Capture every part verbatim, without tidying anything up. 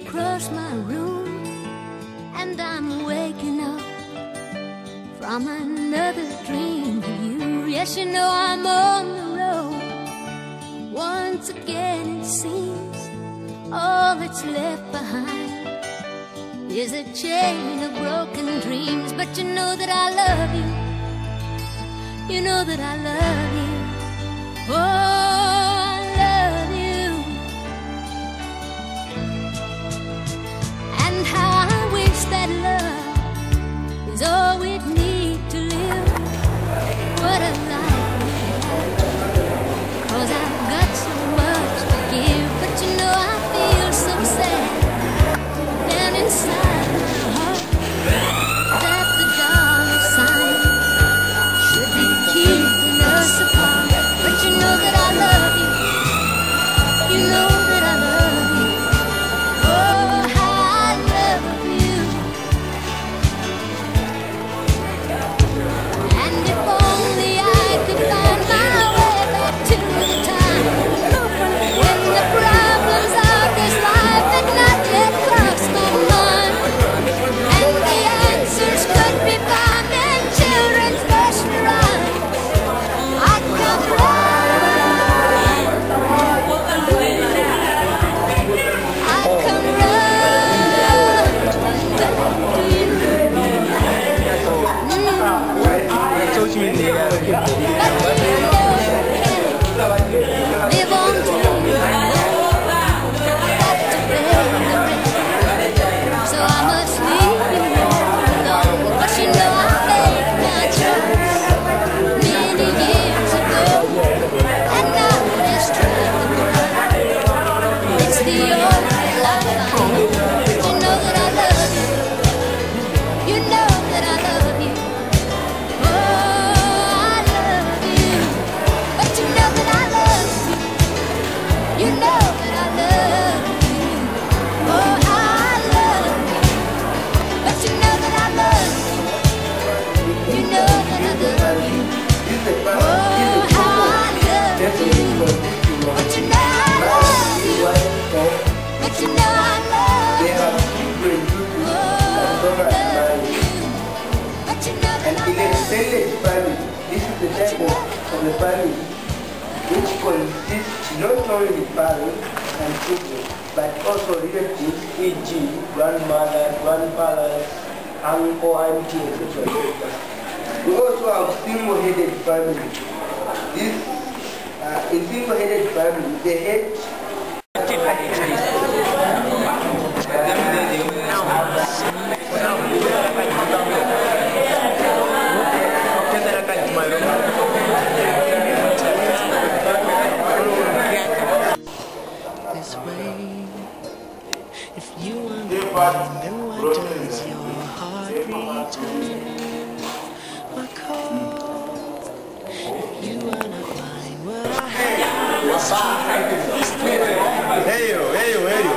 across my room, and I'm waking up from another dream of you. Yes, you know I'm on the road. Once again it seems all that's left behind is a chain of broken dreams. But you know that I love you. You know that I love you. Oh, I love you. And how I wish that love is all we'd need to live. What a life we have. 'Cause I've got so much to give. But you know I feel so sad down inside my heart that the dollar sign should be keeping us apart. But you know that I love you. You know that I love you. Oh, how I love you. And if only I could find my way back to the time when the problems of this life had not yet crossed my mind, and the answers could be found in children's nursery rhymes. I'd come running, I'd come running back to you. Live on dreaming, got to bear the rest. So I must leave you alone. But you know I made my choice many years ago, and now it's traveling. It's the only life I know. But you know that I love you. You know that I love you. Oh, I love you. But you know that I love you. You know that I love you. Oh, how I love you. But you know that I love you. You know that I love you. Oh, how I love you. But you know I love you. But you know I love you. Oh, I love you. But you know that I love you. This is the temple of the family, which consists not only parents and children, but also relatives, for example, grandmother, grandfather, uncle, auntie, et cetera. We also have single-headed family. This uh, a single-headed family, the head this way. If you understand, then why does your heart return my call? If you wanna find what I have, Hey yo, hey yo, hey yo.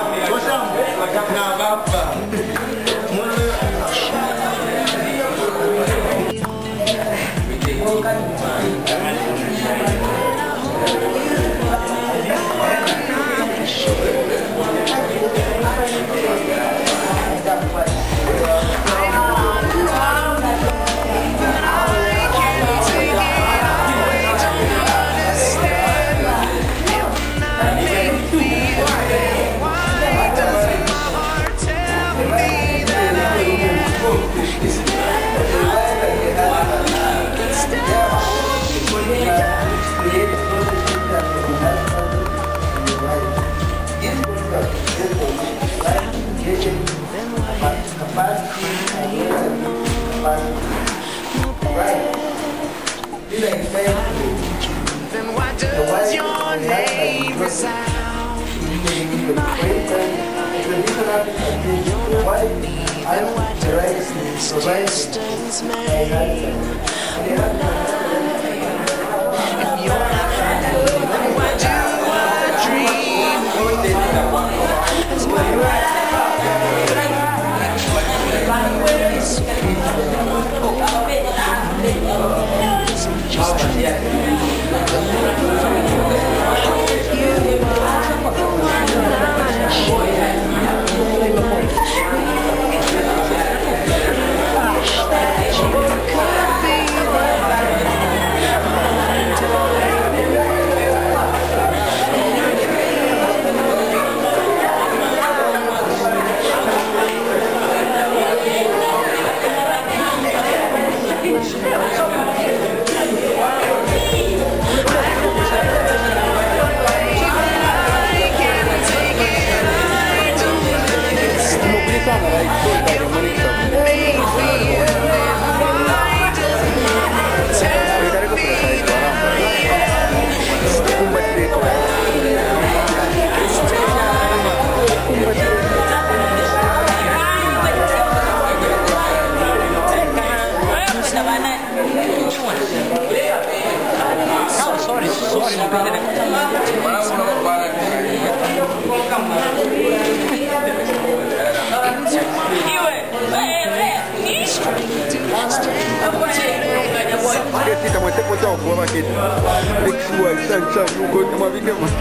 then why does your name resound in my head? You're not me, then why does this distance make my life? If you're not me, then why do I dream as we're just Tita, mas você pode dar uma aqui. Tem que suar, sabe, sabe, não gosto de uma vida, mano.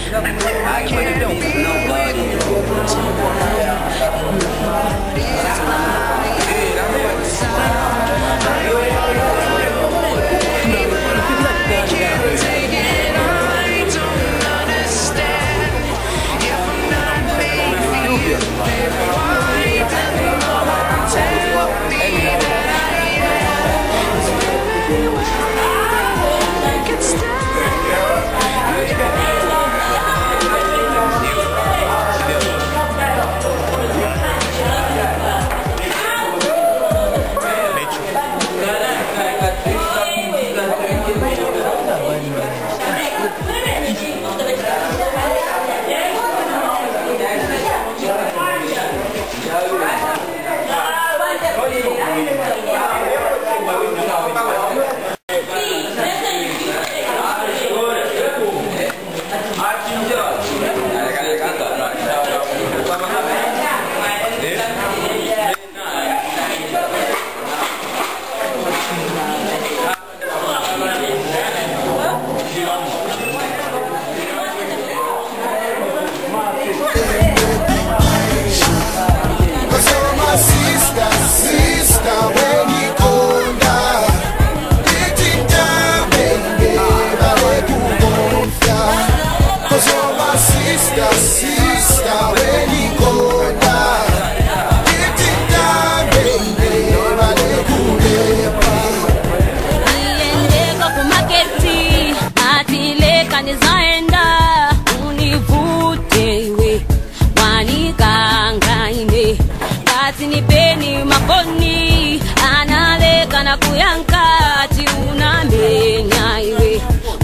Nipeni makoni analeka na kuyankati unamenya iwe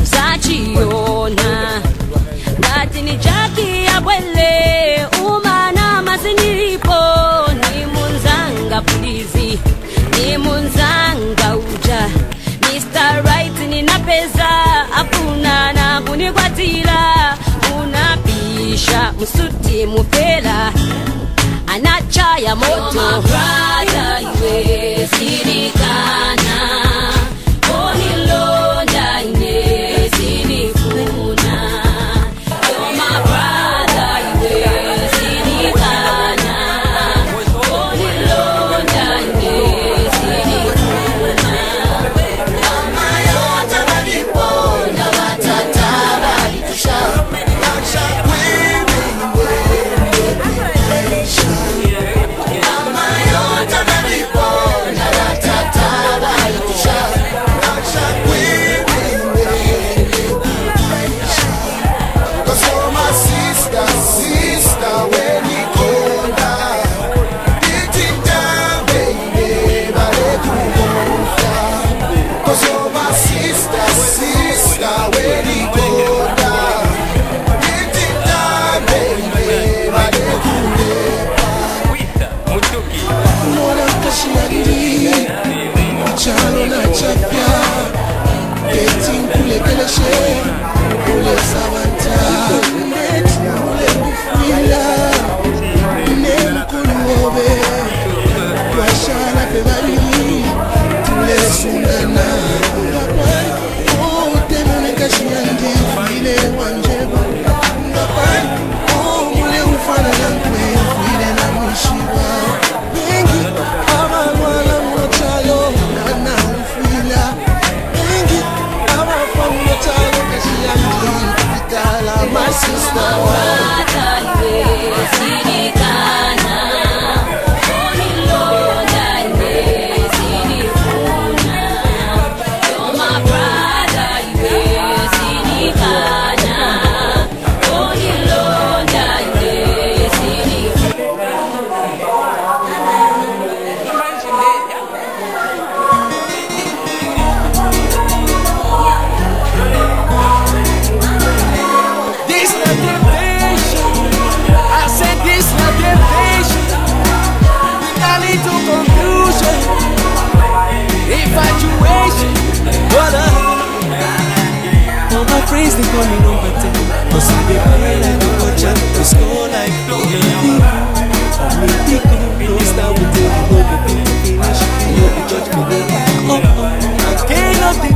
usachiona ngati ni jaki ya bwele umana mazinipo ni munzanga pulizi ni munzanga uja Mister Right ninapeza apuna na kunikwatila unapisha musuti mufela anacha ya moto. You're my brother, iwe sirikana onilonda ine sinifuna. You're my brother, iwe sirikana onilonda ine sinifuna. Mama yote waliponda watata walitusha They call me number ten, cause I dey play like a coach and to score like a big I'm a big no start with the no go finish, you know the judge me there. Oh, oh, I cannot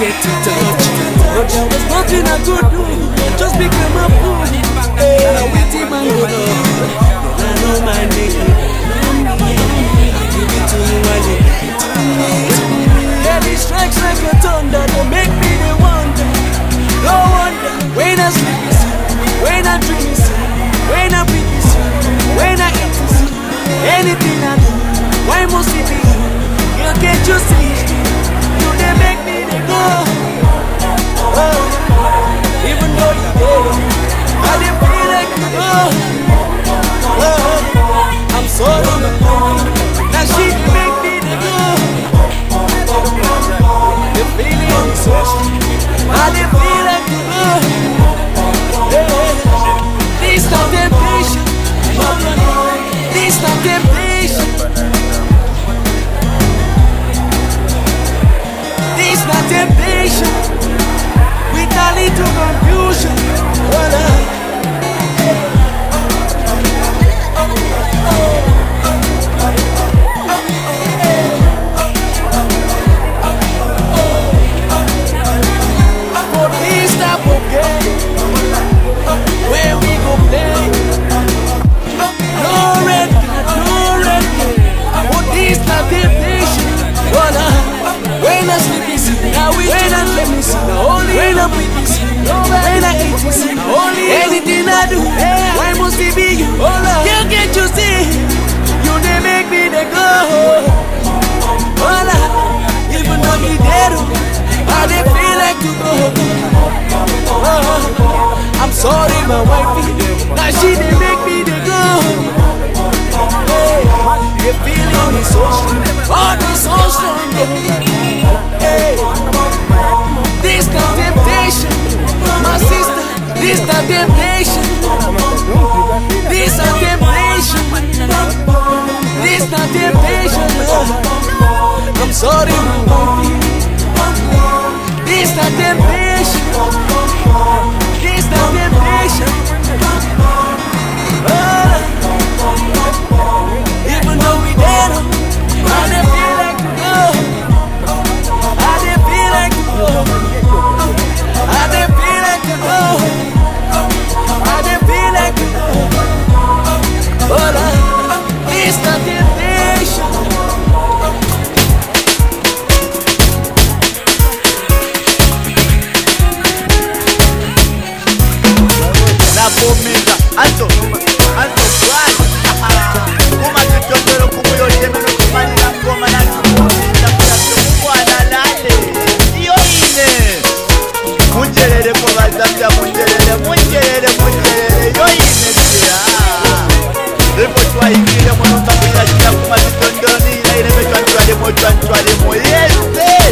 get to touch you. But there was nothing I could do, just became a fool. Hey, I wait till my Lord, I know my name. I give it to you, I give it to you. Heavy strikes like a thunder, they make me the wonder. No wonder, when I sleep is you, when I dream is you, when I breathe is you, when I eat is you. Anything I do, why must it be you? You can't you see? You they make me the go. Oh, even though you go, I didn't feel like you go. Oh, I'm sorry, now she didn't make me the go. The feeling is so strong, I didn't feel like you go. Yeah. This not temptation, this not temptation. This not temptation, with a little confusion. Voila. For this type of game, where we go play, no red card, no red card. For this not temptation, voila. When I sleep is it, now we when I sleep is it, only when I breathe is it, when I eat is it, only anything I do, why must it be you? You can't you see, you they make me the go. Hola, even though me dead, I they feel like to go. Oh, I'm sorry my wifey, now she they make me the go. Hey, the feeling is so strong, oh it's so strong. Hey, this not temptation, my sister. This not temptation. This not temptation. This not temptation. I'm sorry, my baby. This not temptation. This not temptation. Oh, even though we dead, I didn't feel like to go. I didn't feel like to go. I didn't feel like to go. I didn't feel like to go. But I, it's not temptation. La pomeza, alto, alto, guay. Kuma tutondoro kumuyo temeno kumalira ngoma na kumumisa kumwana lale. Iyo ine. Munjerere kwa bazambia munjerere, munjerere, munjerere. Iyo ine siya. Lepo chwa ikile mwanomba kuyashira kuma tutondoro ni ila ile mechwa nchwale mochwa nchwale mo. Yese.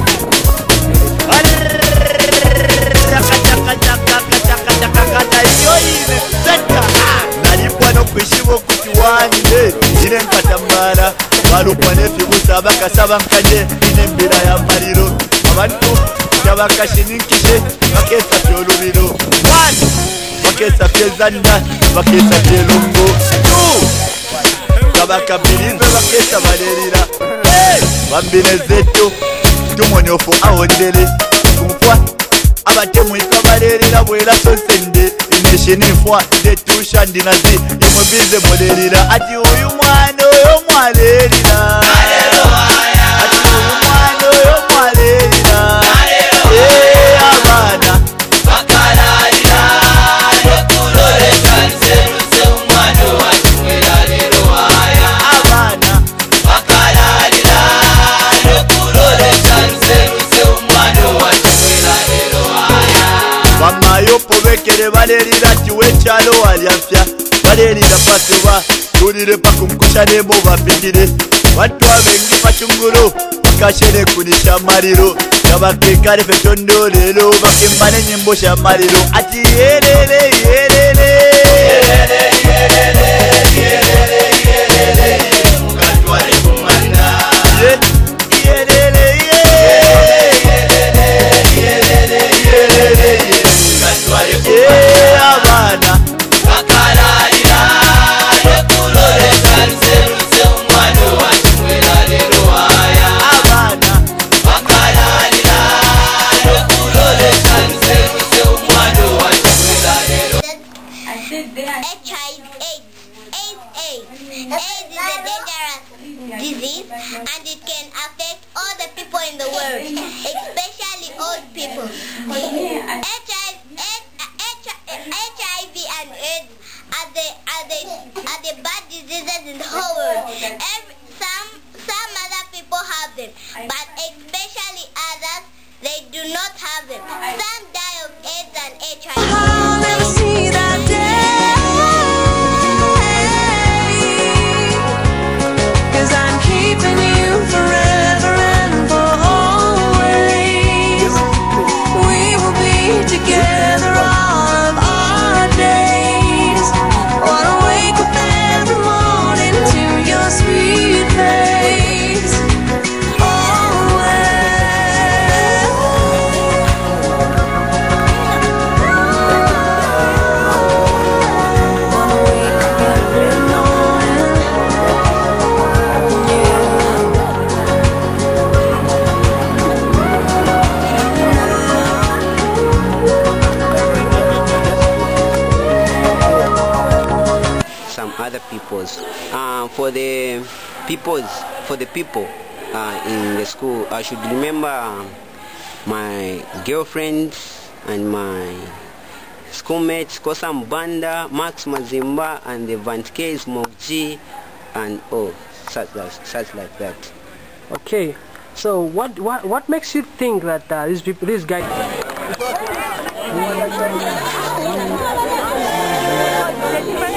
Nalipwa kwishiwo kukiwanje ine nkatambala balupwa nefibusa bakasaba nkanye ine mbira ya mariro abantu tabakashininkishe bakesa fyolubiro one bakesa fyezanda bakesa fyelongo two tabakabilive bakesa balerira bambine zetu tumonyofu awondele kumfwa abatemu ikabalerira bwera sonsende ineshenifwa zetusha ndinazi imubize mulerira ati uyu mwana uyu mwalerira ati uyu mwana uyu mwalerira eh abana bakalarira yokuloleka nserutse umwana watumwera lero haya abana bakalarira yokuloleka nserutse umwana watumwera lero haya bamayopo bekere balerira tiwechalo walyafya balerira patuba tulire pakumkusha nemo bapigire watu abengi pachunguru bakashere kunisha mariro yabakekare fetondo lero bakembane nyimbo sha mariro ati yerere yerere yerere yerere yerere yerere mukatwale kumana yerere yerere yerere yerere mukatwale kumana abana bakalarira yokuloleka nserutse umwana watumwera lero haya abana bakalarira disease, and it can affect all the people in the world, especially old people. H I V and AIDS are the, are the, are the bad diseases in the whole world. Every, some, some other people have them, but especially others, they do not have them. Some die of AIDS and H I V. I'll never see that day, 'cause I'm keeping you forever and for always. We will be together all of our days. Wanna wake up every morning to your sweet face. Other peoples. Uh, for the peoples, for the people uh, in the school, I should remember my girlfriends and my schoolmates, Kosa Mbanda, Max Mazimba, and the Vantke Smokji, and oh, such, such like that. Okay, so what what what makes you think that uh, these people, these guys? Thank you.